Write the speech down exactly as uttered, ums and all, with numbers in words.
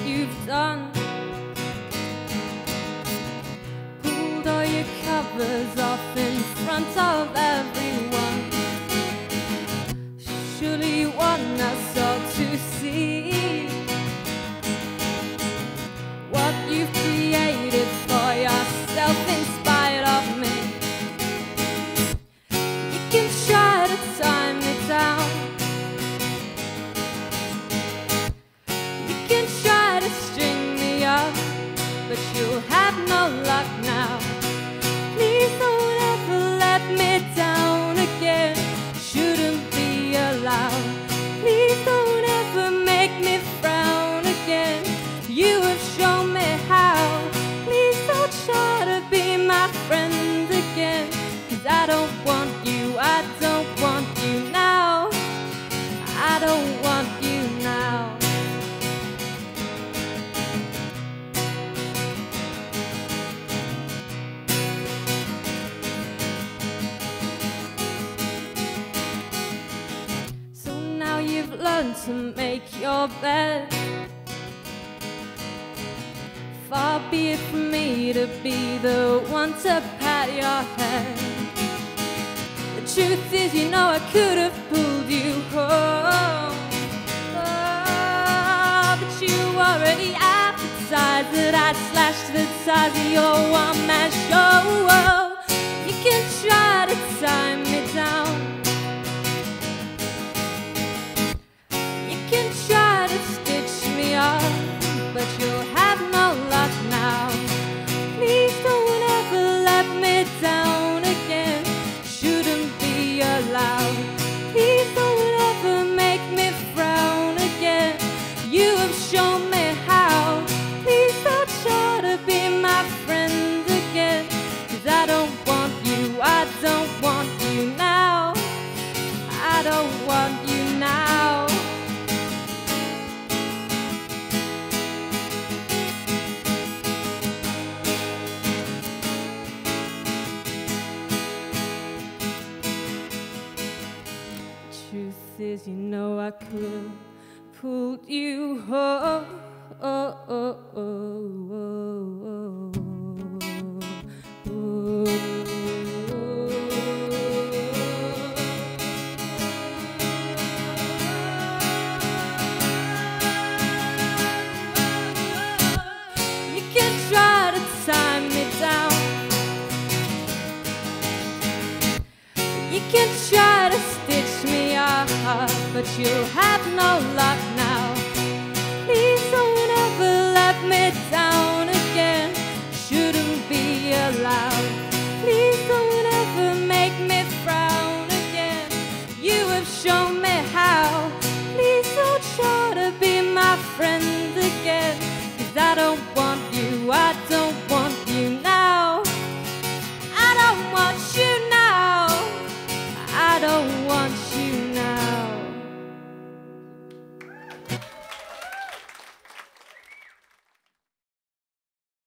you've done. Pulled all your covers off in front of everyone. Surely you want us all to see what you've created for yourself in spite of me. You can try to tie me down, you can try to string me up, but you'll have no luck now. Please don't ever let me down again, shouldn't be allowed. Please don't ever make me frown again, you have shown me how. Please don't try to be my friend again, 'cause I don't want you, I don't want you now. I don't want you now. So now you've learned to make your bed. Far be it from me to be the one to pat your head. The truth is, you know I could have pulled you home, oh, but you already advertised that I'd slash the ties of your one-man show. Oh, you can try to tie me down, you can try to stitch me up, but you'll have no luck now. Please don't ever let me down again, shouldn't be allowed. Please don't ever make me frown again, you have shown me how. Please don't try to be my friend again, 'cause I don't want you, I don't want you now. I don't want you now. Truth is, you know I could have pulled you home. Oh, oh, oh, oh, oh, oh. You can try to tie me down, you can try to stitch me up, but you'll have no luck now.